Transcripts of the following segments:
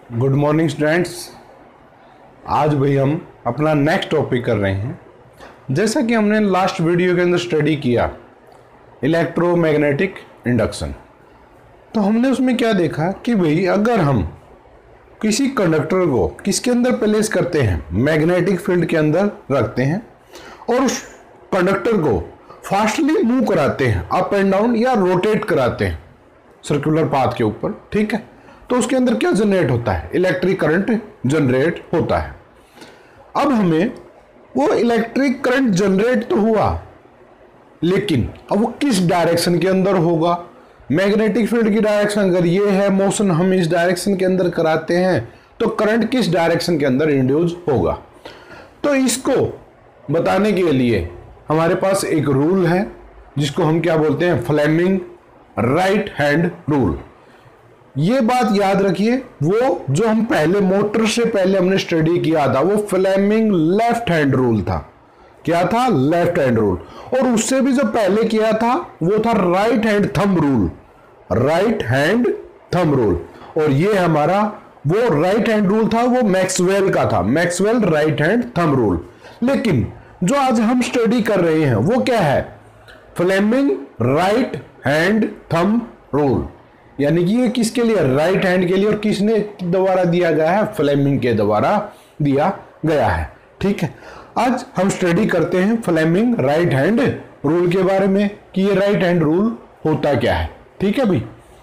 Good morning students. आज भाई हम अपना नेक्स्ट टॉपिक कर रहे हैं। जैसा कि हमने लास्ट वीडियो के अंदर स्टडी किया इलेक्ट्रोमैग्नेटिक इंडक्शन, तो हमने उसमें क्या देखा कि भाई अगर हम किसी कंडक्टर को किसके अंदर प्लेस करते हैं, मैग्नेटिक फील्ड के अंदर रखते हैं और उस कंडक्टर को फास्टली मूव कराते हैं, अप एंड डाउन या रोटेट कराते हैं सर्कुलर पाथ के ऊपर, ठीक है, तो उसके अंदर क्या जनरेट होता है, इलेक्ट्रिक करंट जनरेट होता है। अब हमें वो इलेक्ट्रिक करंट जनरेट तो हुआ, लेकिन अब वो किस डायरेक्शन के अंदर होगा। मैग्नेटिक फील्ड की डायरेक्शन अगर ये है, मोशन हम इस डायरेक्शन के अंदर कराते हैं, तो करंट किस डायरेक्शन के अंदर इंड्यूस होगा। तो इसको बताने के लिए हमारे पास एक रूल है जिसको हम क्या बोलते हैं, फ्लेमिंग राइट हैंड रूल। ये बात याद रखिए, वो जो हम पहले मोटर से पहले हमने स्टडी किया था वो फ्लेमिंग लेफ्ट हैंड रूल था। क्या था? Left hand rule. और उससे भी जो पहले किया था वो था right hand thumb rule, right hand thumb rule. और ये हमारा वो राइट हैंड रूल था, वो मैक्सवेल का था, Maxwell right hand thumb rule. लेकिन जो आज हम स्टडी कर रहे हैं वो क्या है, Fleming right hand thumb rule. यानी कि ये किसके लिए, राइट हैंड के लिए, और किसने द्वारा दिया गया है, फ्लेमिंग के द्वारा दिया गया है। ठीक है, आज हम स्टडी करते हैं फ्लेमिंग राइट हैंड रूल के बारे में कि ये राइट हैंड रूल होता क्या है। ठीक है भाई,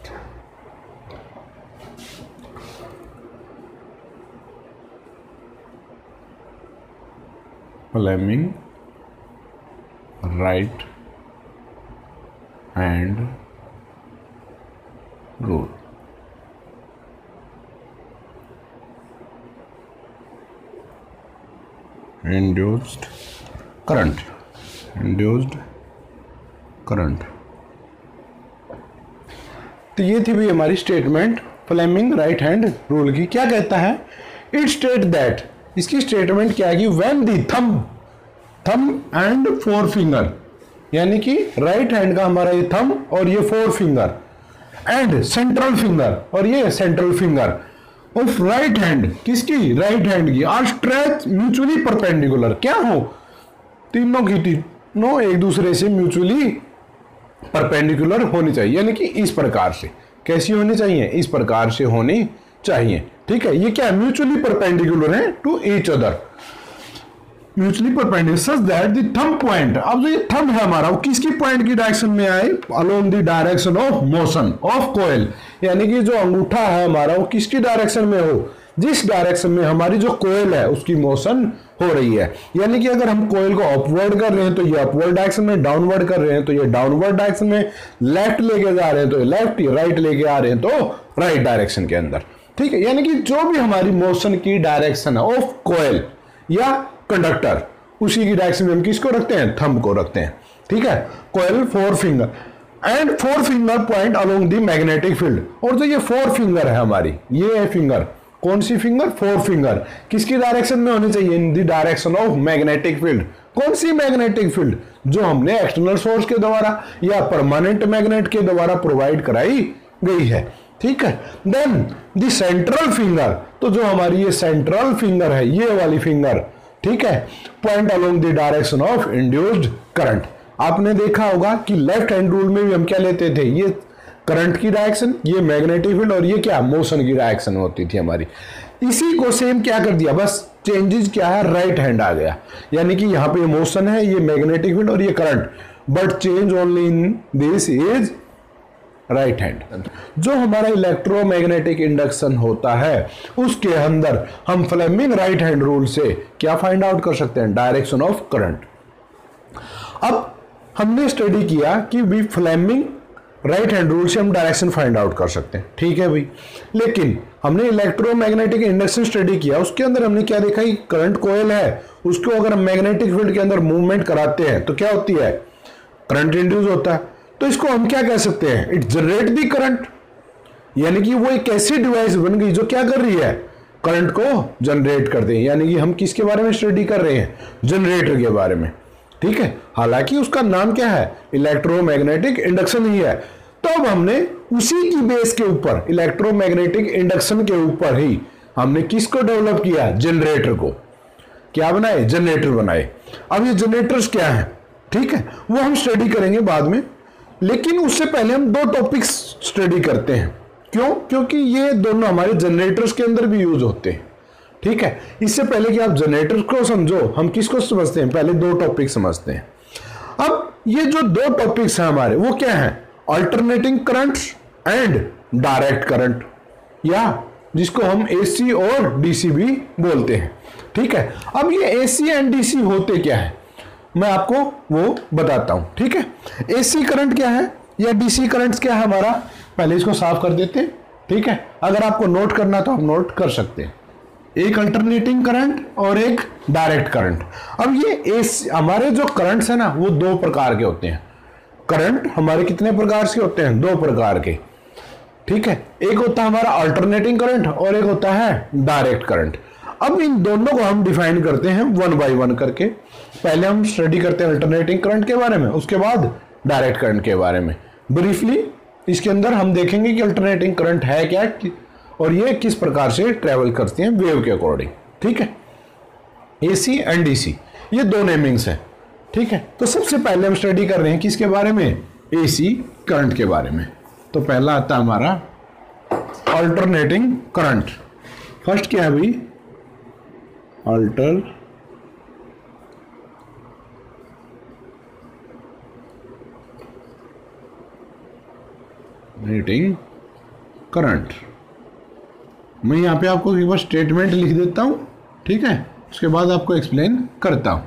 Fleming right hand rule. Induced current, induced current. तो ये थी भी हमारी statement Fleming right hand rule की। क्या कहता है, इट स्टेट दैट, इसकी स्टेटमेंट क्या है कि when the thumb and fore finger, यानी कि राइट हैंड का हमारा ये थंब और ये fore finger and central finger और ये central finger of right hand, किसकी, राइट हैंड की, आर स्ट्रेच म्यूचुअली परपेंडिकुलर। क्या हो, तीनों की तीनों एक दूसरे से म्यूचुअली परपेंडिकुलर होनी चाहिए, यानी कि इस प्रकार से। कैसी होनी चाहिए, इस प्रकार से होनी चाहिए। ठीक है, ये क्या है, म्यूचुअली परपेंडिकुलर है to each other, mutually perpendicular such that the thumb point, अब जो ये थंब है हमारा वो किसकी पॉइंट की डायरेक्शन में आए, along the direction of motion of coil, यानी कि जो अंगूठा है हमारा वो किसकी डायरेक्शन में हो, जिस डायरेक्शन में हमारी जो कोयल है उसकी मोशन हो रही है। यानी कि अगर हम कोयल को अपवर्ड कर रहे हैं तो ये अपवर्ड डायरेक्शन में, डाउनवर्ड कर रहे हैं तो ये डाउनवर्ड डायरेक्शन में, लेफ्ट लेके जा रहे हैं तो ये लेफ्ट, राइट लेके आ रहे हैं तो राइट डायरेक्शन के अंदर। ठीक है, यानी कि जो भी हमारी मोशन की डायरेक्शन है ऑफ कोयल या कंडक्टर, उसी की डायरेक्शन में हम किसको रखते हैं, थंब को रखते हैं। ठीक है, coil fore finger and fore finger point along the magnetic field. और जो ये फोर फिंगर है हमारी, ये है फिंगर, कौन सी फिंगर, फोर फिंगर, किसकी डायरेक्शन में होनी चाहिए, in the direction of magnetic field. कौन सी मैग्नेटिक फील्ड, जो हमने एक्सटर्नल सोर्स के द्वारा या परमानेंट मैग्नेट के द्वारा प्रोवाइड कराई गई है। ठीक है, देन द सेंट्रल फिंगर, तो जो हमारी ये सेंट्रल फिंगर है, ये वाली फिंगर, ठीक है, point along the direction of induced current. आपने देखा होगा कि लेफ्ट हैंड रूल में भी हम क्या लेते थे, ये करंट की डायरेक्शन, ये मैग्नेटिक फील्ड, और ये क्या, मोशन की डायरेक्शन होती थी हमारी। इसी को सेम क्या कर दिया, बस चेंजेस क्या है, राइट हैंड आ गया। यानी कि यहाँ पे मोशन है, ये मैग्नेटिक फील्ड और ये current, but change only in this is right hand. जो हमारा इलेक्ट्रोमैग्नेटिक इंडक्शन होता है उसके अंदर हम फ्लेमिंग राइट हैंड रूल से क्या फाइंड आउट कर सकते हैं, डायरेक्शन ऑफ करंट। अब हमने स्टडी किया कि भी फ्लेमिंग राइट हैंड रूल से हम डायरेक्शन फाइंड आउट कर सकते हैं। ठीक है भाई, लेकिन हमने इलेक्ट्रोमैग्नेटिक इंडक्शन स्टडी किया, उसके अंदर हमने क्या देखा कि करंट कोयल है, उसको अगर हम मैग्नेटिक फील्ड के अंदर मूवमेंट कराते हैं तो क्या होती है, करंट इंड्यूस होता है। तो इसको हम क्या कह सकते हैं, इट जनरेट दी करंट, यानी कि वो एक ऐसी डिवाइस बन गई जो क्या कर रही है, करंट को जनरेट कर दे। यानी कि हम किसके बारे में स्टडी कर रहे हैं, जनरेटर के बारे में। ठीक है, हालांकि उसका नाम क्या है, इलेक्ट्रोमैग्नेटिक इंडक्शन ही है। तो अब हमने उसी की बेस के ऊपर, इलेक्ट्रोमैग्नेटिक इंडक्शन के ऊपर ही हमने किसको डेवलप किया? जनरेटर को। क्या बनाए? जनरेटर बनाए। अब ये जनरेटर्स क्या है, ठीक है, वो हम स्टडी करेंगे बाद में, लेकिन उससे पहले हम दो टॉपिक्स स्टडी करते हैं। क्यों? क्योंकि ये दोनों हमारे जनरेटर्स के अंदर भी यूज होते हैं, ठीक है। इससे पहले कि आप जनरेटर को समझो, हम किसको समझते हैं? पहले दो टॉपिक समझते हैं। अब ये जो दो टॉपिक्स हैं हमारे, वो क्या है? Alternating current and direct current, या जिसको हम एसी और डीसी भी बोलते हैं, ठीक है। अब ये एसी एंड डीसी होते क्या है, मैं आपको वो बताता हूं, ठीक है। एसी करंट क्या है या डीसी करंट क्या है हमारा, पहले इसको साफ कर देते हैं, ठीक है। अगर आपको नोट करना तो आप नोट कर सकते हैं। एक अल्टरनेटिंग करंट और एक डायरेक्ट करंट। अब ये एसी हमारे जो करंट्स है ना, वो दो प्रकार के होते हैं। करंट हमारे कितने प्रकार से होते हैं? दो प्रकार के, ठीक है। एक होता है हमारा अल्टरनेटिंग करंट और एक होता है डायरेक्ट करंट। अब इन दोनों को हम डिफाइन करते हैं वन बाय वन करके। पहले हम स्टडी करते हैं अल्टरनेटिंग करंट के बारे में, उसके बाद डायरेक्ट करंट के बारे में। ब्रीफली इसके अंदर हम देखेंगे कि अल्टरनेटिंग करंट है क्या और ये किस प्रकार से ट्रेवल करती हैं वेव के अकॉर्डिंग, ठीक है। एसी एंड डीसी ये दो नेमिंग्स हैं, ठीक है। तो सबसे पहले हम स्टडी कर रहे हैं किसके बारे में? एसी करंट के बारे में। तो पहला आता है हमारा अल्टरनेटिंग करंट। फर्स्ट क्या है भाई? Alternating current. मैं यहां पे आपको एक बार स्टेटमेंट लिख देता हूं, ठीक है, उसके बाद आपको एक्सप्लेन करता हूं।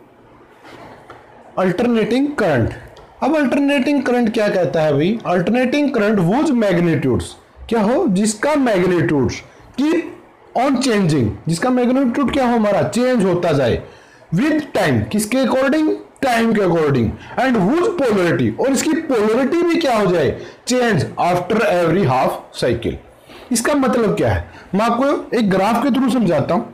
Alternating current. अब अल्टरनेटिंग करंट क्या कहता है भाई? अल्टरनेटिंग करंट वो मैग्नीट्यूड्स क्या हो, जिसका मैग्नीट्यूड्स की ऑन चेंजिंग, जिसका मैग्नीट्यूड क्या हो हमारा? चेंज होता जाए विद टाइम। किसके अकॉर्डिंग? टाइम के अकॉर्डिंग। एंड हुज पोलरिटी, और इसकी पोलरिटी भी क्या हो जाए? Change after every half cycle. इसका मतलब क्या है? मैं आपको एक ग्राफ के थ्रू समझाता हूं।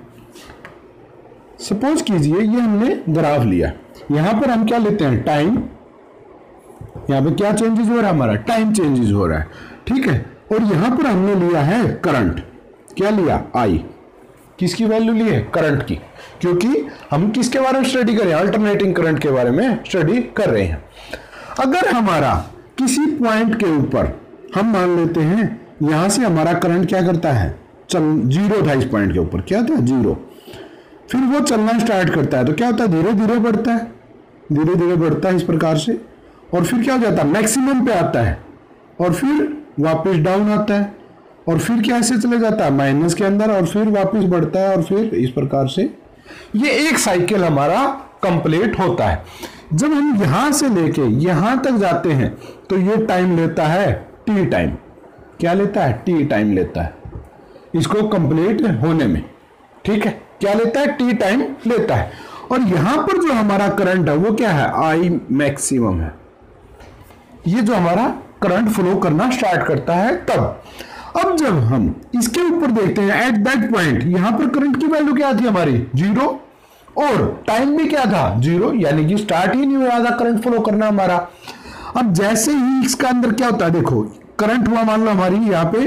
सपोज कीजिए ये हमने ग्राफ लिया, यहां पर हम क्या लेते हैं? टाइम। यहां पे क्या चेंजेस हो रहा है हमारा? टाइम चेंजेस हो रहा है, ठीक है। और यहां पर हमने लिया है करंट। क्या लिया? आई। किसकी वैल्यू ली है? करंट की। क्योंकि हम किसके बारे में स्टडी कर रहे हैं? अल्टरनेटिंग करंट के बारे में स्टडी कर रहे हैं। अगर हमारा किसी पॉइंट के ऊपर हम मान लेते हैं यहां से हमारा करंट क्या करता है? जीरो था इस पॉइंट के ऊपर, क्या था? जीरो। फिर वो चलना स्टार्ट करता है तो क्या होता है? धीरे धीरे बढ़ता है, धीरे धीरे बढ़ता है इस प्रकार से, और फिर क्या हो जाता है? मैक्सिमम पे आता है, और फिर वापस डाउन आता है, और फिर क्या ऐसे चले जाता है? माइनस के अंदर, और फिर वापस बढ़ता है, और फिर इस प्रकार से ये एक साइकिल हमारा कंप्लीट होता है। जब हम यहां से लेके यहां तक जाते हैं तो ये टाइम लेता है टी टाइम। क्या लेता है? टी टाइम लेता है इसको कंप्लीट होने में, ठीक है। क्या लेता है? टी टाइम लेता है। और यहां पर जो हमारा करंट है वो क्या है? आई मैक्सिमम है। ये जो हमारा करंट फ्लो करना स्टार्ट करता है तब। अब जब हम इसके ऊपर देखते हैं एट दैट पॉइंट, यहां पर करंट की वैल्यू क्या थी हमारी? जीरो, और टाइम भी क्या था? जीरो, यानी कि स्टार्ट ही नहीं हुआ था करंट फ्लो करना हमारा। अब जैसे ही इसका अंदर क्या होता है, देखो करंट हुआ मान लो हमारी यहाँ पे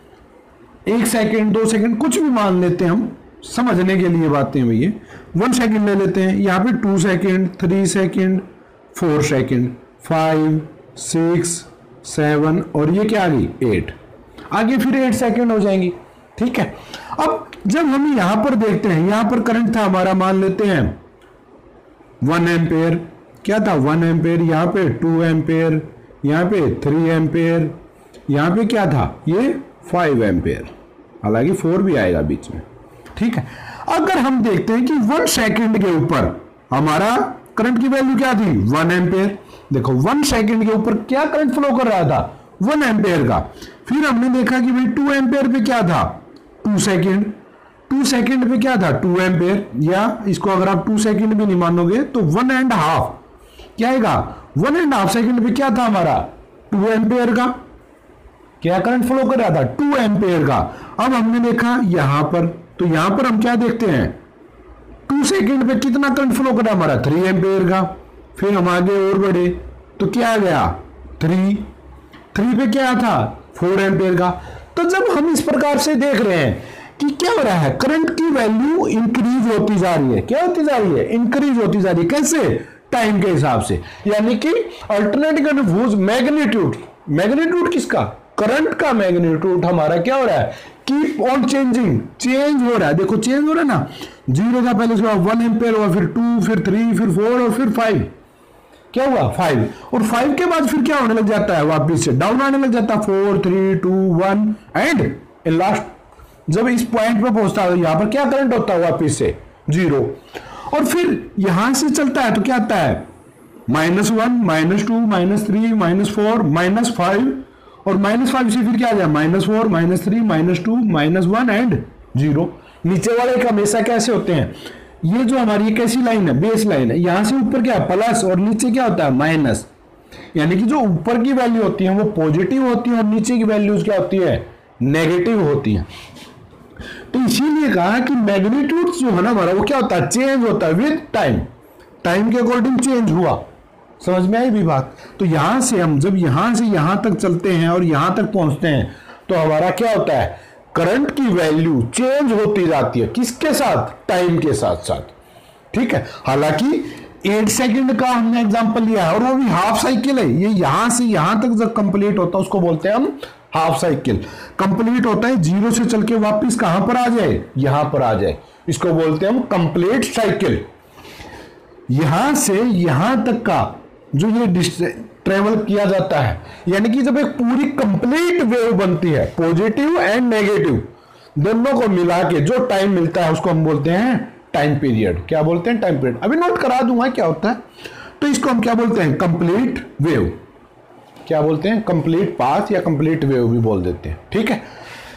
1 सेकेंड 2 सेकेंड कुछ भी मान लेते हैं हम, समझने के लिए बातें भैया 1 सेकेंड ले लेते हैं। यहाँ पे 2 सेकेंड 3 सेकेंड 4 सेकेंड 5 6 7 और ये क्या आ गई? 8। आगे फिर 8 सेकेंड हो जाएंगी, ठीक है। अब जब हम यहां पर देखते हैं, यहां पर करंट था हमारा, मान लेते हैं 1 एम्पेयर। क्या था? 1 एम्पेयर। यहां पे 2 एम्पेयर, यहां पे 3 एम्पेयर, यहां पे क्या था? ये 5 एम्पेयर, हालांकि 4 भी आएगा बीच में, ठीक है। अगर हम देखते हैं कि 1 सेकेंड के ऊपर हमारा करंट की वैल्यू क्या थी? 1 एम्पेयर। देखो 1 सेकेंड के ऊपर क्या करंट फ्लो कर रहा था? 1 एम्पेयर का। फिर हमने देखा कि भाई 2 एम्पेयर पे क्या था? 2 सेकेंड। 2 सेकेंड पे क्या था? 2 एम्पेयर, या इसको अगर आप 2 सेकेंड भी नहीं मानोगे तो 1.5 क्या आएगा? 1.5 सेकेंड पे क्या था हमारा? 2 एम्पेयर का। क्या करंट फ्लो कर रहा था? 2 एम्पेयर का। अब हमने देखा यहां पर, तो यहां पर हम क्या देखते हैं? 2 सेकेंड पे कितना करंट फ्लो कर रहा हमारा? 3 एम्पेयर का। फिर हम आगे और बढ़े तो क्या आ गया? 3 पे क्या था? 4 एम्पेयर का। तो जब हम इस प्रकार से देख रहे हैं कि क्या हो रहा है, करंट की वैल्यू इंक्रीज होती जा रही है। क्या होती जा रही है? इंक्रीज होती जा रही है। कैसे? टाइम के हिसाब से। यानी कि alternating current whose magnitude, magnitude किसका? करंट का मैग्नीट्यूड हमारा क्या हो रहा है? कीप ऑन चेंजिंग, चेंज हो रहा है। देखो चेंज हो रहा है ना, 0 था पहले, उसके बाद 1 एम्पेयर हुआ, फिर 2, फिर 3, फिर 4 और फिर 5। क्या हुआ? 5। और 5 के बाद फिर क्या होने लग जाता है? वापिस से डाउन आने लग जाता है। 4, 3, 2, 1 एंड इन लास्ट जब इस पॉइंट पे पहुंचता है यहां पर क्या करंट होता है? वापिस से 0। और फिर यहां से चलता है तो क्या आता है? -1, -2, -3, -4, -5 और -5 से फिर क्या आ जाए? -4, -3, -2, -1 एंड 0। नीचे वाले एक हमेशा कैसे होते हैं? ये जो हमारी कैसी लाइन है? बेस लाइन है। यहां से ऊपर क्या है? प्लस और नीचे क्या होता है? माइनस। यानी कि जो ऊपर की वैल्यू होती है वो पॉजिटिव होती है और नीचे की वैल्यूज क्या होती है? नेगेटिव होती है। तो इसीलिए कहा कि मैग्नीट्यूड जो है ना हमारा वो क्या होता है? चेंज होता है विद टाइम, टाइम के अकॉर्डिंग चेंज हुआ। समझ में आई भी बात? तो यहां से हम जब यहां से यहां तक चलते हैं और यहां तक पहुंचते हैं तो हमारा क्या होता है? करंट की वैल्यू चेंज होती जाती है। किसके साथ? टाइम के साथ साथ। ठीक है। हालांकि 8 सेकंड का हमने एग्जांपल लिया है और वो भी हाफ साइकिल है। ये यहां से यहां तक जब कंप्लीट होता है उसको बोलते हैं हम हाफ साइकिल। कंप्लीट होता है 0 से चल के वापिस कहां पर आ जाए? यहां पर आ जाए। इसको बोलते हैं हम कंप्लीट साइकिल। यहां से यहां तक का जो ये ट्रेवल किया जाता है, यानी कि जब एक पूरी कंप्लीट वेव बनती है, पॉजिटिव एंड नेगेटिव दोनों को मिला के जो टाइम मिलता है उसको हम बोलते हैं टाइम पीरियड। क्या बोलते हैं? Time period. अभी नोट करा दूंगा क्या होता है। तो इसको हम क्या बोलते हैं? Complete wave. क्या बोलते हैं? कंप्लीट पाथ या कंप्लीट वेव भी बोल देते हैं। ठीक है।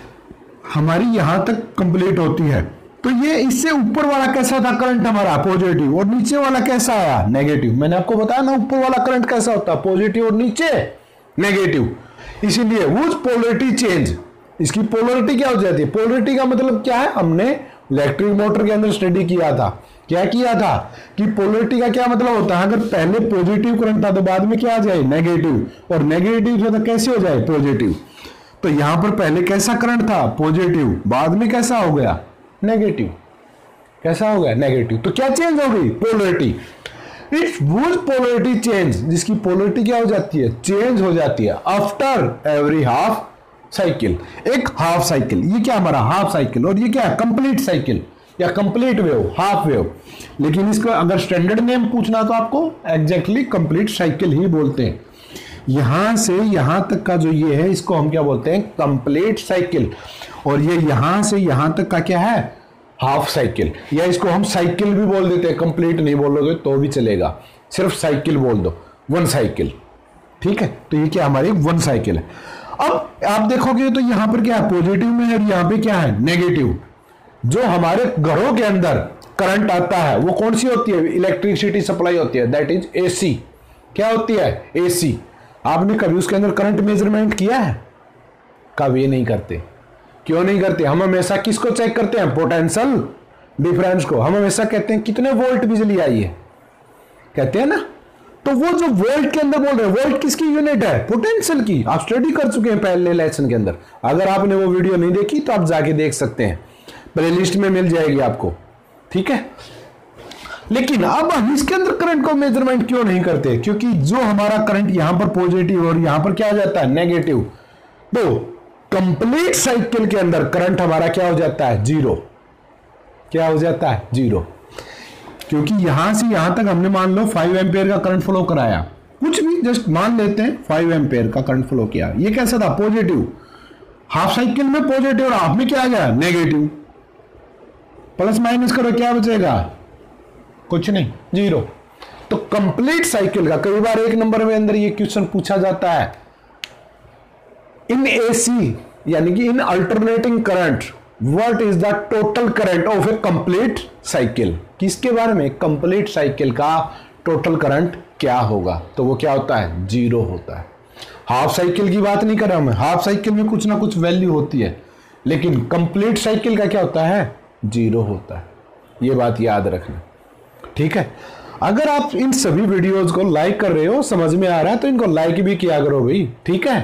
हमारी यहां तक कंप्लीट होती है तो ये इससे ऊपर वाला कैसा था? करंट हमारा पॉजिटिव और नीचे वाला कैसा आया? नेगेटिव। मैंने आपको बताया ना ऊपर वाला करंट कैसा होता है? पॉजिटिव और नीचे नेगेटिव। इसीलिए वो पोलरिटी चेंज, इसकी पोलरिटी क्या हो जाती है? पोलरिटी का मतलब क्या है? हमने इलेक्ट्रिक मोटर के अंदर स्टडी किया था। क्या किया था कि पोलरिटी का क्या मतलब होता है? अगर पहले पॉजिटिव करंट था तो बाद में क्या आ जाए? नेगेटिव, और नेगेटिव तो कैसे हो जाए? पॉजिटिव। तो यहां पर पहले कैसा करंट था? पॉजिटिव, बाद में कैसा हो गया? नेगेटिव। कैसा हो गया? नेगेटिव। तो क्या चेंज हो गई? Polarity. Its would polarity change, जिसकी पोलरिटी क्या हो जाती है? चेंज हो जाती है आफ्टर एवरी हाफ साइकिल। एक हाफ साइकिल, ये क्या हमारा? Half cycle. और ये क्या है? कंप्लीट साइकिल या कंप्लीट वेव, हाफ वेव। लेकिन इसको अगर स्टैंडर्ड नेम पूछना तो आपको एग्जैक्टली कंप्लीट साइकिल ही बोलते हैं। यहां से यहां तक का जो ये है इसको हम क्या बोलते हैं? Complete cycle. और ये यहां से यहां तक का क्या है? हाफ साइकिल, या इसको हम साइकिल भी बोल देते हैं। कंप्लीट नहीं बोलोगे तो भी चलेगा, सिर्फ साइकिल बोल दो, 1 साइकिल। ठीक है। तो ये क्या हमारी 1 साइकिल है। अब आप देखोगे तो यहां पर क्या है? पॉजिटिव में, और यहां पे क्या है? नेगेटिव। जो हमारे घरों के अंदर करंट आता है वो कौन सी होती है? इलेक्ट्रिसिटी सप्लाई होती है, दैट इज एसी। क्या होती है? एसी। आपने कभी उसके अंदर करंट मेजरमेंट किया है? कभी नहीं करते। क्यों नहीं करते? हम हमेशा किसको चेक करते हैं? पोटेंशियल डिफरेंस को। हम हमेशा कहते हैं कितने वोल्ट बिजली आई है, कहते हैं ना। तो वो जो वोल्ट के अंदर बोल रहे हैं, वोल्ट किसकी यूनिट है? पोटेंशियल की। आप स्टडी कर चुके हैं पहले लेसन के अंदर। अगर आपने वो वीडियो नहीं देखी तो आप जाके देख सकते हैं, प्लेलिस्ट में मिल जाएगी आपको। ठीक है। लेकिन अब हम इसके अंदर करंट को मेजरमेंट क्यों नहीं करते? क्योंकि जो हमारा करंट यहां पर पॉजिटिव और यहां पर क्या आ जाता है? नेगेटिव। तो कंप्लीट साइकिल के अंदर करंट हमारा क्या हो जाता है? 0। क्या हो जाता है? 0। क्योंकि यहां से यहां तक हमने मान लो 5 एम्पेयर का करंट फ्लो कराया, कुछ भी जस्ट मान लेते हैं 5 एम्पेयर का करंट फ्लो किया। ये कैसा था? पॉजिटिव। हाफ साइकिल में पॉजिटिव और हाफ में क्या आ गया? नेगेटिव। प्लस माइनस करो क्या बचेगा? कुछ नहीं, 0। तो कंप्लीट साइकिल का कई बार 1 नंबर में अंदर ये क्वेश्चन पूछा जाता है। इन एसी यानी कि in alternating current what is the total current of a complete cycle? किसके बारे में? कंप्लीट साइकिल का टोटल करंट क्या होगा? तो वो क्या होता है? 0 होता है। हाफ साइकिल की बात नहीं कर रहा मैं। हाफ साइकिल में कुछ ना कुछ वैल्यू होती है, लेकिन कंप्लीट साइकिल का क्या होता है? 0 होता है। ये बात याद रखना। ठीक है। अगर आप इन सभी वीडियोस को लाइक कर रहे हो, समझ में आ रहा है, तो इनको लाइक भी किया करो भाई। ठीक है।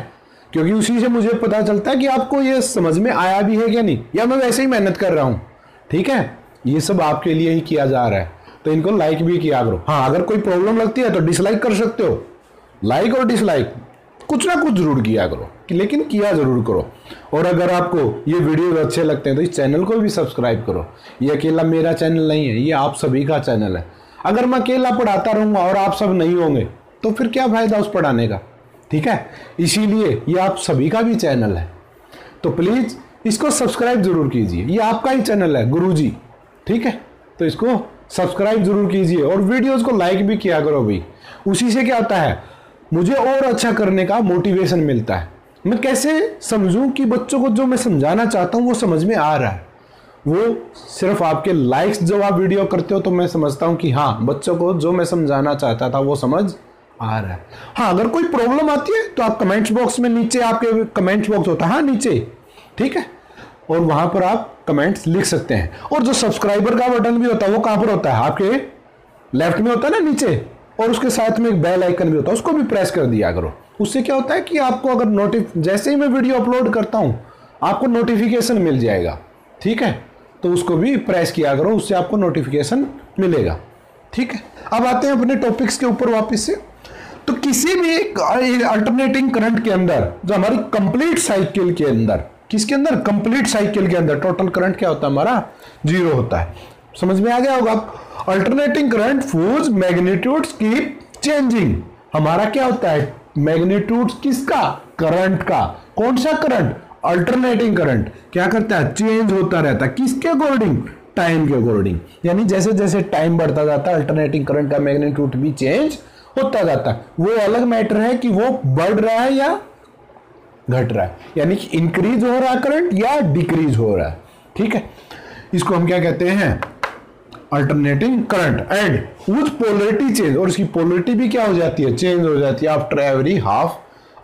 क्योंकि उसी से मुझे पता चलता है कि आपको ये समझ में आया भी है क्या नहीं, या मैं वैसे ही मेहनत कर रहा हूँ। ठीक है, ये सब आपके लिए ही किया जा रहा है, तो इनको लाइक भी किया करो। हाँ, अगर कोई प्रॉब्लम लगती है तो डिसलाइक कर सकते हो। लाइक और डिसलाइक कुछ ना कुछ जरूर किया करो, लेकिन किया जरूर करो। और अगर आपको ये वीडियो अच्छे लगते हैं तो इस चैनल को भी सब्सक्राइब करो। ये अकेला मेरा चैनल नहीं है, ये आप सभी का चैनल है। अगर मैं अकेला पढ़ाता रहूँगा और आप सब नहीं होंगे तो फिर क्या फायदा उस पढ़ाने का। ठीक है, इसीलिए ये आप सभी का भी चैनल है, तो प्लीज़ इसको सब्सक्राइब जरूर कीजिए। ये आपका ही चैनल है गुरुजी। ठीक है, तो इसको सब्सक्राइब जरूर कीजिए और वीडियोस को लाइक भी किया करो भाई। उसी से क्या होता है, मुझे और अच्छा करने का मोटिवेशन मिलता है। मैं कैसे समझूं कि बच्चों को जो मैं समझाना चाहता हूं वो समझ में आ रहा है। वो सिर्फ आपके लाइक्स जब आप वीडियो करते हो तो मैं समझता हूं कि हाँ, बच्चों को जो मैं समझाना चाहता था वो समझ आ रहा है। हाँ, अगर कोई प्रॉब्लम आती है तो आप कमेंट्स बॉक्स में, नीचे आपके कमेंट्स बॉक्स होता है, हाँ नीचे, ठीक है, और वहां पर आप कमेंट्स लिख सकते हैं। और जो सब्सक्राइबर का बटन भी होता है वो कहां पर होता है, आपके लेफ्ट में होता है ना नीचे, और उसके साथ में एक बेल आइकन भी होता है, उसको भी प्रेस कर दिया करो। उससे क्या होता है कि आपको अगर जैसे ही मैं वीडियो अपलोड करता हूं आपको नोटिफिकेशन मिल जाएगा। ठीक है, तो उसको भी प्रेस किया करो, उससे आपको नोटिफिकेशन मिलेगा। ठीक है, अब आते हैं अपने टॉपिक्स के ऊपर वापस से। तो किसी भी अल्टरनेटिंग करंट के अंदर, जो हमारी कंप्लीट साइकिल के अंदर, किसके अंदर, कंप्लीट साइकिल के अंदर टोटल करंट क्या होता है, हमारा 0 होता है। समझ में आ गया होगा। Alternating current whose magnitudes keep changing, हमारा क्या होता है, मैग्नीट्यूड किसका, करंट का। कौन सा करंट, अल्टरनेटिंग करंट क्या करता है, चेंज होता रहता है। किसके अकॉर्डिंग, टाइम के अकॉर्डिंग। यानी जैसे जैसे टाइम बढ़ता जाता है अल्टरनेटिंग करंट का मैग्नीट्यूड भी चेंज होता जाता है। वो अलग मैटर है कि वो बढ़ रहा है या घट रहा है, यानी कि इंक्रीज हो रहा है करंट या डिक्रीज हो रहा है। ठीक है, इसको हम क्या कहते हैं, alternating current. And which polarity change, और इसकी पोलरिटी भी क्या हो जाती है, चेंज हो जाती है after every half,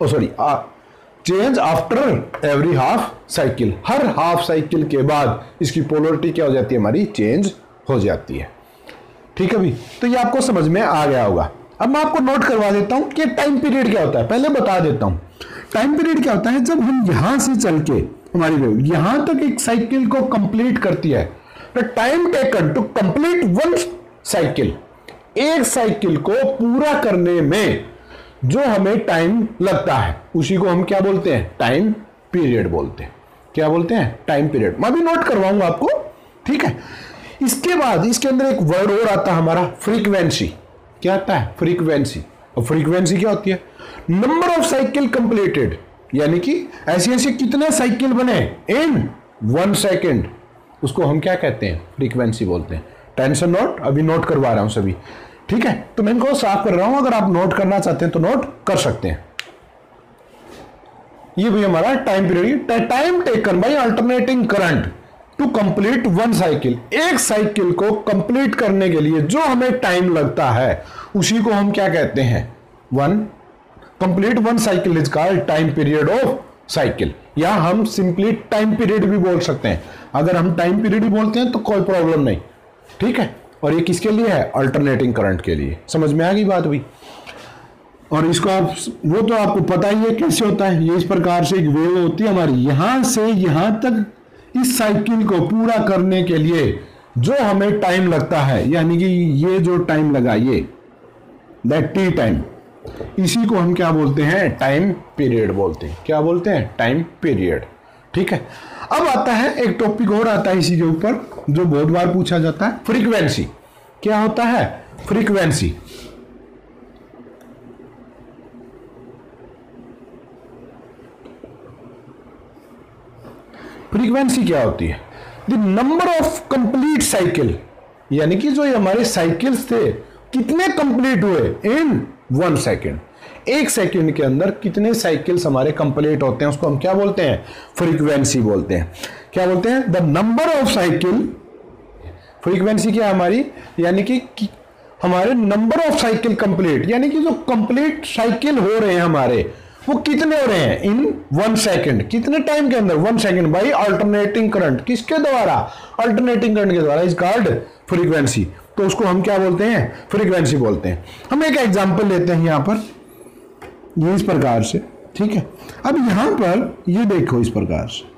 change after every half cycle. हर हाफ साइकिल के बाद इसकी पोलरिटी क्या हो जाती है, हमारी चेंज हो जाती है। ठीक है भाई, तो ये आपको समझ में आ गया होगा। अब मैं आपको नोट करवा देता हूं कि टाइम पीरियड क्या होता है। पहले बता देता हूं टाइम पीरियड क्या होता है। जब हम यहां से चल के हमारी वेव यहां तक एक साइकिल को कंप्लीट करती है, the time taken to complete one cycle, एक साइकिल को पूरा करने में जो हमें टाइम लगता है उसी को हम क्या बोलते हैं, टाइम पीरियड बोलते हैं। क्या बोलते हैं, टाइम पीरियड। मैं भी नोट करवाऊंगा आपको। ठीक है, इसके बाद इसके अंदर एक वर्ड और आता है हमारा, फ्रीक्वेंसी। क्या आता है, फ्रीक्वेंसी। और फ्रीक्वेंसी क्या होती है, नंबर ऑफ साइकिल कंप्लीटेड, यानी कि ऐसे ऐसे कितने साइकिल बने इन 1 सेकेंड, उसको हम क्या कहते हैं, फ्रीक्वेंसी बोलते हैं। टेंशन नोट, अभी नोट करवा रहा हूं सभी। ठीक है, तो मैं इनको साफ कर रहा हूं, अगर आप नोट करना चाहते हैं तो नोट कर सकते हैं। ये भी हमारा time period, time taken by alternating current to complete one cycle. एक साइकिल को कंप्लीट करने के लिए जो हमें टाइम लगता है उसी को हम क्या कहते हैं, complete one cycle is called time period of cycle, या हम सिंपली टाइम पीरियड भी बोल सकते हैं। अगर हम टाइम पीरियड भी बोलते हैं तो कोई प्रॉब्लम नहीं। ठीक है, और ये किसके लिए है, अल्टरनेटिंग करंट के लिए। समझ में आ गई बात भी। और इसको आप, वो तो आपको पता ही है कैसे होता है। ये इस प्रकार से एक वेव होती है हमारी, यहां से यहां तक इस साइकिल को पूरा करने के लिए जो हमें टाइम लगता है, यानी कि ये जो टाइम लगा, ये दैट टी टाइम, इसी को हम क्या बोलते हैं, टाइम पीरियड बोलते हैं। क्या बोलते हैं, टाइम पीरियड। ठीक है, अब आता है एक टॉपिक और आता है इसी के ऊपर जो बहुत बार पूछा जाता है, फ्रीक्वेंसी। क्या होता है, फ्रीक्वेंसी। फ्रीक्वेंसी क्या होती है, the number of complete cycle, यानी कि जो हमारे साइकिल्स थे कितने कंप्लीट हुए इन 1 सेकेंड। एक सेकंड के अंदर कितने साइकिल्स हमारे कंप्लीट होते हैं उसको हम क्या बोलते हैं, फ्रीक्वेंसी बोलते हैं। क्या बोलते हैं, the number of cycle. Frequency क्या हमारी, यानी कि हमारे नंबर ऑफ साइकिल कंप्लीट, यानी कि जो कंप्लीट साइकिल हो रहे हैं हमारे वो कितने हो रहे हैं इन 1 सेकेंड, कितने टाइम के अंदर, 1 सेकेंड बाई अल्टरनेटिंग करंट। किसके द्वारा, अल्टरनेटिंग करंट के द्वारा, इज कॉल्ड फ्रीक्वेंसी। तो उसको हम क्या बोलते हैं, फ्रीक्वेंसी बोलते हैं। हम एक एग्जांपल लेते हैं यहां पर, ये इस प्रकार से ठीक है, अब यहां पर ये देखो इस प्रकार से,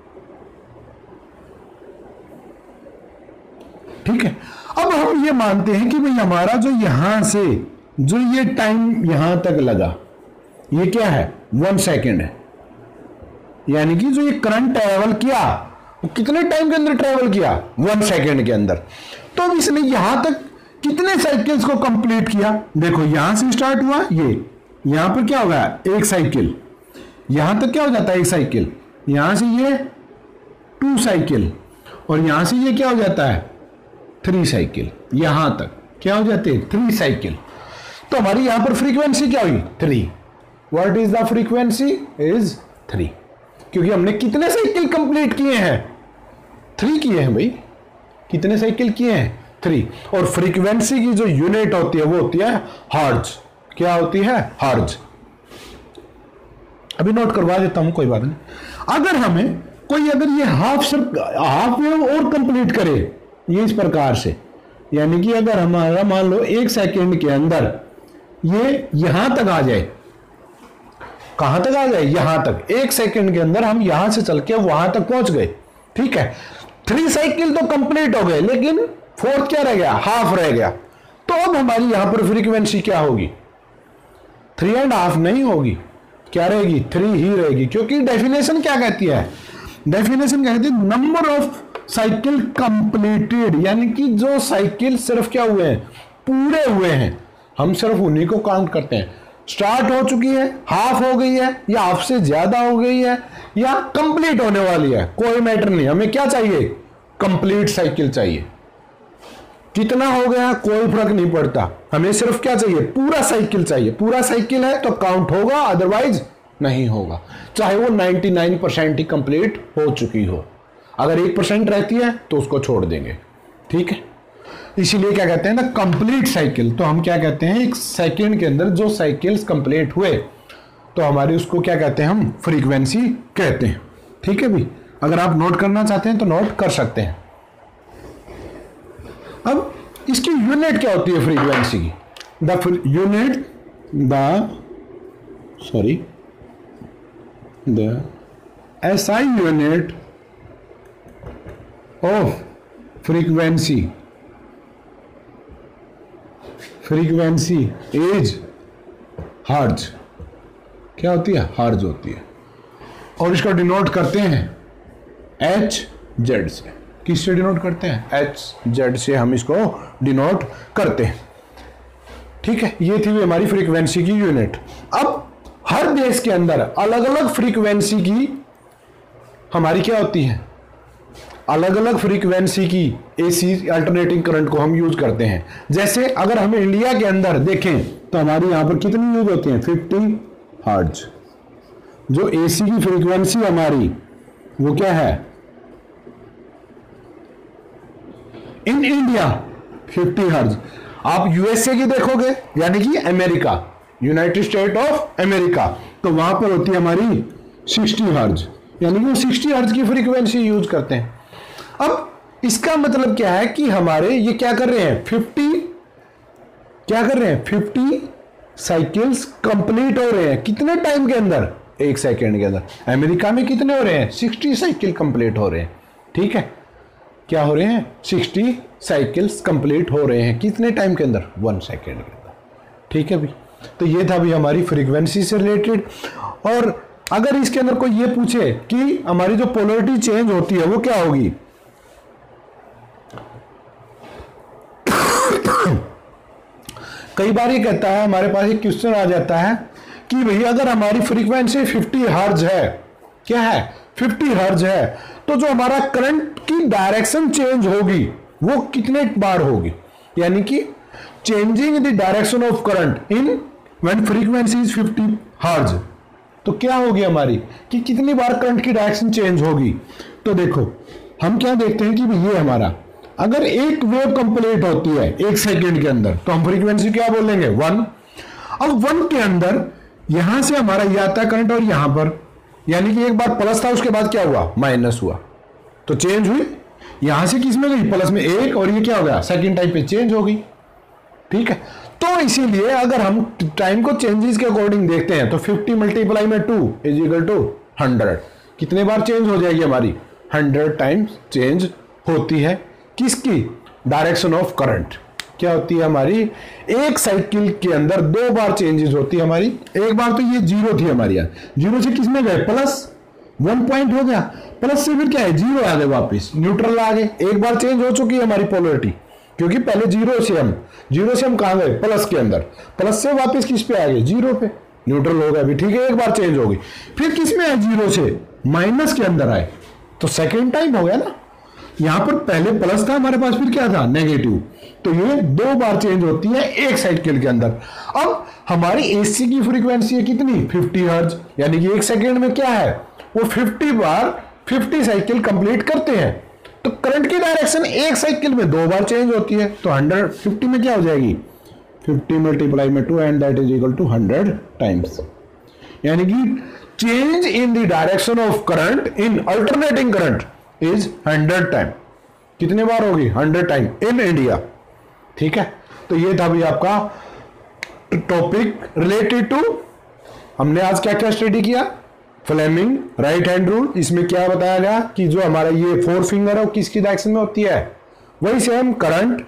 ठीक है। अब हम ये मानते हैं कि भाई हमारा जो यहां से जो ये टाइम यहां तक लगा, ये क्या है, 1 सेकेंड है। यानी कि जो ये करंट ट्रेवल किया वो कितने टाइम के अंदर ट्रेवल किया, 1 सेकेंड के अंदर। तो अब इसने यहां तक कितने साइकिल्स को कंप्लीट किया, देखो यहां से स्टार्ट हुआ, ये यहां पर क्या होगा, 1 साइकिल, यहां तक क्या हो जाता है 1 साइकिल, यहां से ये 2 साइकिल, और यहां से ये क्या हो जाता है 3 साइकिल, यहां तक क्या हो जाते हैं 3 साइकिल। तो हमारी यहां पर फ्रीक्वेंसी क्या हुई 3। What is the frequency is 3, क्योंकि हमने कितने साइकिल कंप्लीट किए हैं, 3 किए हैं भाई, कितने साइकिल किए हैं 3। और फ्रीक्वेंसी की जो यूनिट होती है वो होती है हर्ट्ज। क्या होती है, हर्ट्ज। अभी नोट करवा देता हूं, कोई बात नहीं। अगर हमें कोई अगर ये हाफ वेव और कंप्लीट करे, ये इस प्रकार से, यानी कि अगर हमारा मान लो 1 सेकेंड के अंदर ये यहां तक आ जाए, कहां तक आ जाए, यहां तक, 1 सेकेंड के अंदर हम यहां से चल के वहां तक पहुंच गए, ठीक है। 3 साइकिल तो कंप्लीट हो गए, लेकिन 4th क्या रह गया, हाफ रह गया। तो अब हमारी यहां पर फ्रीक्वेंसी क्या होगी, 3.5 नहीं होगी, क्या रहेगी, 3 ही रहेगी। क्योंकि डेफिनेशन क्या कहती है, डेफिनेशन कहती है नंबर ऑफ साइकिल कंप्लीटेड, यानी कि जो साइकिल सिर्फ क्या हुए हैं, पूरे हुए हैं, हम सिर्फ उन्हीं को काउंट करते हैं। स्टार्ट हो चुकी है, हाफ हो गई है, या हाफ से ज्यादा हो गई है, या कंप्लीट होने वाली है, कोई मैटर नहीं, हमें क्या चाहिए, कंप्लीट साइकिल चाहिए। कितना हो गया कोई फर्क नहीं पड़ता, हमें सिर्फ क्या चाहिए, पूरा साइकिल चाहिए। पूरा साइकिल है तो काउंट होगा, अदरवाइज नहीं होगा, चाहे वो 99% ही कंप्लीट हो चुकी हो। अगर 1% रहती है तो उसको छोड़ देंगे, ठीक है। इसीलिए क्या कहते हैं ना, कंप्लीट साइकिल। तो हम क्या कहते हैं, 1 सेकेंड के अंदर जो साइकिल्स कंप्लीट हुए तो हमारी उसको क्या कहते हैं, हम फ्रीक्वेंसी कहते हैं, ठीक है भी। अगर आप नोट करना चाहते हैं तो नोट कर सकते हैं। अब इसकी यूनिट क्या होती है फ्रीक्वेंसी की, the SI unit of frequency is hertz. क्या होती है, हर्ट्ज होती है। और इसको डिनोट करते हैं HZ से। किससे डिनोट करते हैं, HZ से हम इसको डिनोट करते हैं, ठीक है। ये थी हमारी फ्रीक्वेंसी की यूनिट। अब हर देश के अंदर अलग अलग फ्रीक्वेंसी की हमारी क्या होती है, अलग अलग फ्रीक्वेंसी की AC अल्टरनेटिंग करंट को हम यूज करते हैं। जैसे अगर हम इंडिया के अंदर देखें तो हमारी यहां पर कितनी यूज होती है, 50 हर्ट्ज। जो AC की फ्रीक्वेंसी हमारी वो क्या है, इन इंडिया 50 हर्ट्ज। आप USA की देखोगे, यानी कि America, United State of America, तो वहां पर होती है हमारी 60 हर्ट्ज, यानी कि वो 60 हर्ट्ज की फ्रीक्वेंसी यूज करते हैं। अब इसका मतलब क्या है कि हमारे ये क्या कर रहे हैं, 50 साइकिल्स कंप्लीट हो रहे हैं कितने टाइम के अंदर, 1 सेकेंड के अंदर। अमेरिका में कितने हो रहे हैं, 60 साइकिल कंप्लीट हो रहे हैं, ठीक है। क्या हो रहे हैं, 60 साइकिल्स कंप्लीट हो रहे हैं कितने टाइम के अंदर, 1 सेकेंड के अंदर, ठीक है भी। तो ये था भी हमारी फ्रीक्वेंसी से रिलेटेड। और अगर इसके अंदर कोई ये पूछे कि हमारी जो पोलरिटी चेंज होती है वो क्या होगी, कई बार ये कहता है, हमारे पास एक क्वेश्चन आ जाता है कि भैया अगर हमारी फ्रीक्वेंसी 50 हर्ट्ज है, क्या है 50 हर्ट्ज है, तो जो हमारा करंट की डायरेक्शन चेंज होगी वो कितने बार होगी, यानी कि changing the direction of current in when frequency is 50 hertz, तो क्या होगी हमारी कि कितनी बार करंट की डायरेक्शन चेंज होगी। तो देखो हम क्या देखते हैं कि ये हमारा अगर एक वेव कंप्लीट होती है 1 सेकेंड के अंदर तो हम फ्रीक्वेंसी क्या बोलेंगे, 1। अब 1 के अंदर यहां से हमारा ये आता है करंट और यहां पर, यानी कि एक बार प्लस था उसके बाद क्या हुआ, माइनस हुआ, तो चेंज हुई, यहां से किस में गई, प्लस में 1, और ये क्या हो गया, सेकेंड टाइम पे चेंज हो गई, ठीक है। तो इसीलिए अगर हम टाइम को चेंजेस के अकॉर्डिंग देखते हैं तो 50 मल्टीप्लाई में 2 इज इक्वल टू 100। कितने बार चेंज हो जाएगी हमारी? 100 टाइम्स चेंज होती है। किसकी? Direction of current. क्या होती है हमारी? एक साइकिल के अंदर 2 बार चेंजेस होती है हमारी। एक बार तो ये 0 थी हमारी, यहाँ 0 से किसमें गए? प्लस 1 पॉइंट हो गया, प्लस से फिर क्या है? 0 आ गए, वापिस न्यूट्रल आ गए। एक बार चेंज हो चुकी है हमारी पोलरिटी, क्योंकि पहले 0 से हम कहां गए? प्लस के अंदर। प्लस से वापस किस पे आ गए? 0 पे, न्यूट्रल हो गया अभी, ठीक है। एक बार चेंज हो गई, फिर किस में आए? 0 से माइनस के अंदर आए, तो सेकेंड टाइम हो गया ना। यहां पर पहले प्लस था हमारे पास, फिर क्या था? नेगेटिव। तो ये 2 बार चेंज होती है एक साइकिल के अंदर। अब हमारी एसी की फ्रीक्वेंसी है कितनी? 50 हर्ट्ज, यानी कि एक सेकेंड में क्या है? वो 50 बार 50 साइकिल कंप्लीट करते हैं। तो करंट की डायरेक्शन एक साइकिल में 2 बार चेंज होती है, तो 150 में क्या हो जाएगी? 50 मल्टीप्लाई में 2 and that is equal to 100 times. यानी कि change in the direction of current in alternating current is 100 time. कितने बार होगी? 100 टाइम इन इंडिया, ठीक है। तो ये था भी आपका टॉपिक रिलेटेड टू, हमने आज क्या क्या स्टडी किया? Fleming right hand rule. इसमें क्या बताया गया कि जो हमारा ये 4 फिंगर है वो किसकी डायरेक्शन में होती है? वही same current,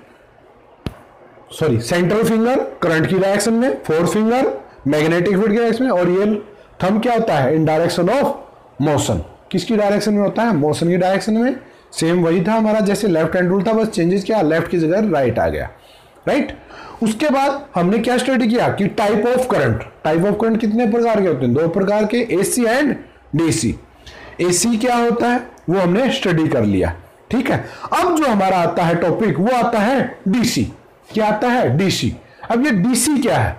sorry central finger current की डायरेक्शन में, 4 फिंगर मैग्नेटिक फील्ड की डायरेक्शन में, और ये थंब क्या होता है? In direction of motion. किसकी डायरेक्शन में होता है? मोशन की डायरेक्शन में। सेम वही था हमारा जैसे लेफ्ट हैंड रूल था, बस चेंजेस क्या? लेफ्ट की जगह राइट आ गया, राइट। उसके बाद हमने क्या स्टडी किया कि type of current. Type of current कितने प्रकार के होते हैं? 2 प्रकार के, एसी एंड डीसी। एसी क्या होता है वो हमने स्टडी कर लिया, ठीक है। अब जो हमारा आता है टॉपिक वो आता है डीसी। क्या आता है? डीसी। अब ये डीसी क्या है?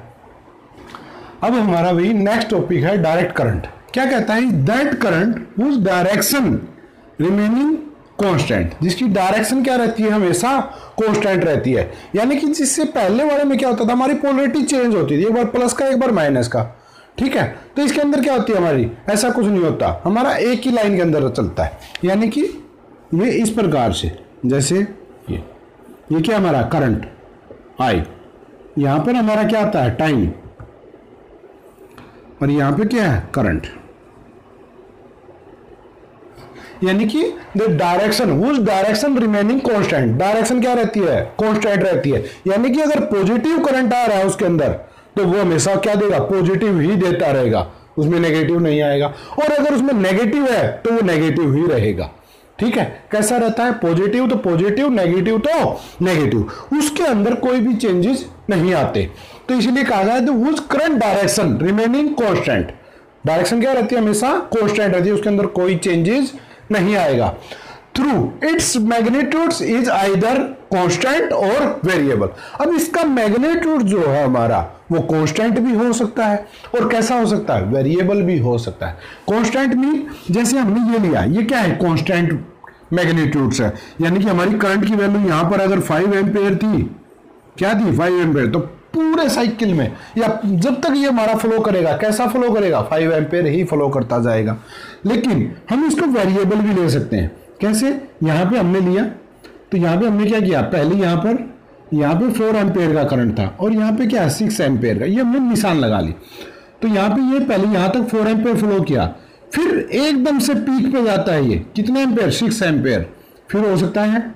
अब हमारा भी नेक्स्ट टॉपिक है डायरेक्ट करंट। क्या कहता है? That current whose direction remaining constant, जिसकी डायरेक्शन क्या रहती है? हमेशा कांस्टेंट रहती है। यानी कि जिससे पहले वाले में क्या होता था? हमारी पोलरिटी चेंज होती थी, एक बार प्लस का एक बार माइनस का, ठीक है। तो इसके अंदर क्या होती है हमारी? ऐसा कुछ नहीं होता, हमारा एक ही लाइन के अंदर चलता है। यानी कि ये इस प्रकार से, जैसे ये क्या हमारा? करंट आई, यहां पर हमारा क्या आता है? टाइम, और यहां पे क्या है? करंट। यानी कि the direction whose direction remaining constant. Direction क्या रहती है? कांस्टेंट रहती है। यानी कि अगर पॉजिटिव करंट आ रहा है उसके अंदर तो वो हमेशा क्या देगा? पॉजिटिव ही देता रहेगा, उसमें नेगेटिव नहीं आएगा। और अगर उसमें नेगेटिव है तो वो नेगेटिव ही रहेगा, ठीक है। कैसा रहता है? पॉजिटिव तो पॉजिटिव, नेगेटिव तो नेगेटिव, उसके अंदर कोई भी चेंजेस नहीं आते। तो इसलिए कहा गया whose current direction remaining constant. Direction क्या रहती है? हमेशा कांस्टेंट रहती है, उसके अंदर कोई चेंजेस नहीं आएगा। Through its magnitudes is either constant और वेरिएबल। अब इसका मैग्नीट्यूड जो है हमारा वो कांस्टेंट भी हो सकता है, और कैसा हो सकता है? वेरिएबल भी हो सकता है। कांस्टेंट मीन जैसे हमने ये लिया, ये क्या है? कांस्टेंट मैग्नीट्यूड्स है। यानी कि हमारी करंट की वैल्यू यहां पर अगर 5 एम्पेयर थी, क्या थी? 5 एम्पेयर। तो पूरे साइकिल में या जब तक ये हमारा फ्लो करेगा, कैसा फ्लो करेगा? 5 एम्पेयर ही फ्लो करता जाएगा। लेकिन हम इसको वेरिएबल भी ले सकते हैं। कैसे? यहां पे हमने लिया, तो यहां पे हमने क्या किया? पहले यहां पे 4 एम्पेयर का करंट था, और यहां पे क्या है? 6 एम्पेयर का। ये हमने निशान लगा ली। तो यहां पे ये पहले यहां तक 4 एम्पेयर फ्लो किया, फिर एकदम से पीक पे जाता है ये कितने एम्पेयर? 6 एम्पेयर। फिर हो सकता है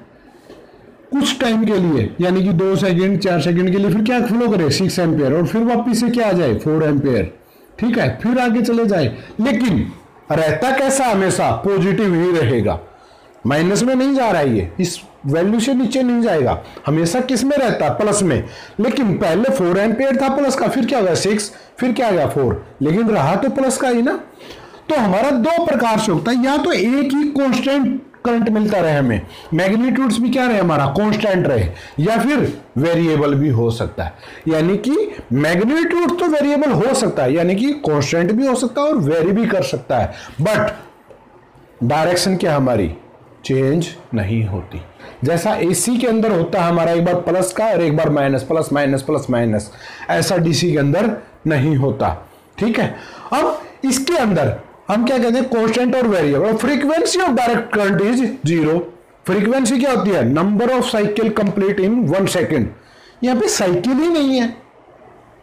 कुछ टाइम के लिए, यानी कि 2 सेकंड 4 सेकंड के लिए फिर क्या फ्लो करे? 6 एम्पेयर, और फिर वापिस से क्या आ जाए? 4 एम्पेयर, ठीक है। फिर आगे चले जाए, लेकिन रहता कैसा? हमेशा पॉजिटिव ही रहेगा, माइनस में नहीं जा रहा है, ये इस वैल्यू से नीचे नहीं जाएगा, हमेशा किस में रहता? प्लस में। लेकिन पहले 4 एम्पेयर था प्लस का, फिर क्या हो गया? 6, फिर क्या आ गया? 4, लेकिन रहा तो प्लस का ही ना। तो हमारा 2 प्रकार से होता है, या तो एक ही कांस्टेंट करंट मिलता रहे हमें, मैग्नीट्यूड्स भी क्या रहे हमारा? कांस्टेंट रहे, या फिर वेरिएबल भी हो सकता है। यानी कि मैग्नीट्यूड तो वेरिएबल हो सकता है, यानी कि कांस्टेंट भी हो सकता है और वेरी भी कर सकता है, बट डायरेक्शन क्या हमारी चेंज नहीं होती। जैसा एसी के अंदर होता है हमारा एक बार प्लस का और एक बार minus, plus minus plus minus, ऐसा डीसी के अंदर नहीं होता, ठीक है। अब इसके अंदर हम क्या कहते हैं? कांस्टेंट और variable. Frequency of direct current is 0। Frequency क्या होती है? Number of cycle complete in 1 second. यहां पे साइकिल ही नहीं है,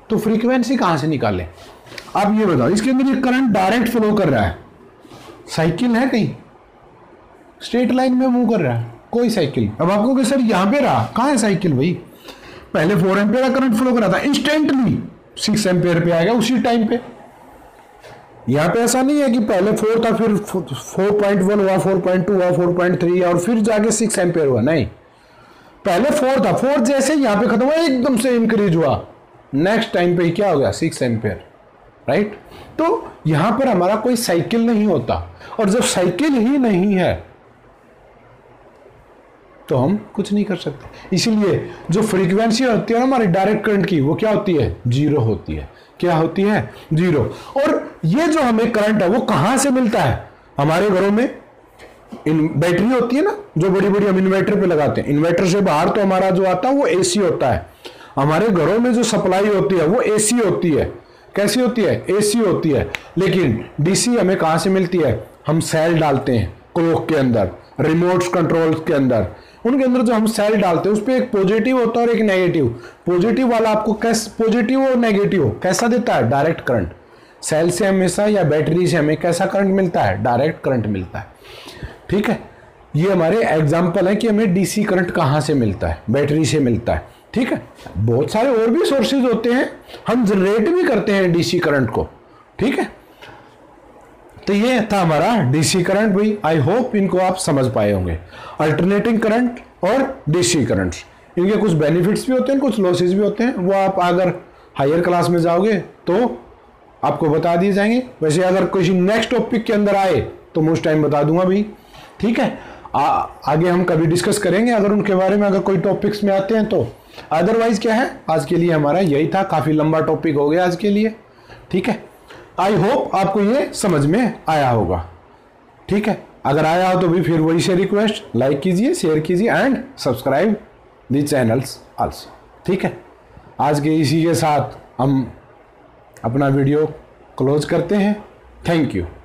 तो फ्रीक्वेंसी कहां से निकालें? आप ये बताओ, इसके अंदर ये करंट डायरेक्ट फ्लो कर रहा है, साइकिल है कहीं? स्ट्रेट लाइन में मूव कर रहा है, कोई साइकिल। अब आपको सर यहां पे रहा, कहां है साइकिल भाई? पहले 4 एम्पियर का करंट फ्लो कर रहा था, इंस्टेंटली 6 एम्पियर पे आएगा उसी टाइम पे। यहां पे ऐसा नहीं है कि पहले 4 था, फिर 4.1 हुआ, 4.2 हुआ, 4.3 और फिर जाके 6 एम्पियर हुआ। नहीं, पहले 4 था, 4 जैसे यहां पे खत्म हुआ एकदम से इंक्रीज हुआ, नेक्स्ट टाइम पे क्या हो गया? 6 एम्पियर, राइट? तो यहां पर हमारा कोई साइकिल नहीं होता, और जब साइकिल ही नहीं है तो हम कुछ नहीं कर सकते। इसीलिए जो फ्रीक्वेंसी होती है ना हमारी डायरेक्ट करंट की, वो क्या होती है? 0 होती है। क्या होती है? 0। और ये जो हमें करंट है वो कहां से मिलता है? हमारे घरों में बैटरी होती है ना, जो बड़ी बड़ी हम इन्वर्टर पे लगाते हैं। इन्वर्टर से बाहर तो हमारा जो आता है वो एसी होता है। हमारे घरों में जो सप्लाई होती है वो एसी होती है। कैसी होती है? एसी होती है। लेकिन डीसी हमें कहां से मिलती है? हम सेल डालते हैं क्लॉक के अंदर, रिमोट कंट्रोल के अंदर, उनके अंदर जो हम सेल डालते हैं उस पर एक पॉजिटिव होता है और एक नेगेटिव। पॉजिटिव वाला आपको पॉजिटिव और नेगेटिव कैसा देता है? Direct current. सेल से हमेशा या बैटरी से हमें कैसा करंट मिलता है? डायरेक्ट करंट मिलता है। ठीक है, ये हमारे एग्जाम्पल है कि हमें डीसी करंट कहां से मिलता है? बैटरी से मिलता है। ठीक है, बहुत सारे और भी सोर्सेज होते हैं, हम जनरेट भी करते हैं डीसी करंट को। ठीक है, तो ये था हमारा डीसी करंट भाई। आई होप इनको आप समझ पाए होंगे। अल्टरनेटिंग करंट और डीसी करंट, इनके कुछ बेनिफिट्स भी होते हैं, कुछ लॉसेज भी होते हैं। वो आप अगर हायर क्लास में जाओगे तो आपको बता दिए जाएंगे। वैसे अगर किसी नेक्स्ट टॉपिक के अंदर आए तो मैं उस टाइम बता दूंगा भाई। ठीक है, आगे हम कभी डिस्कस करेंगे अगर उनके बारे में, अगर कोई टॉपिक्स में आते हैं तो। अदरवाइज क्या है, आज के लिए हमारा यही था। काफ़ी लंबा टॉपिक हो गया आज के लिए। ठीक है, आई होप आपको ये समझ में आया होगा। ठीक है, अगर आया हो तो भी फिर वही से रिक्वेस्ट, लाइक कीजिए, शेयर कीजिए and subscribe the channels also. ठीक है, आज के इसी के साथ हम अपना वीडियो क्लोज करते हैं। Thank you.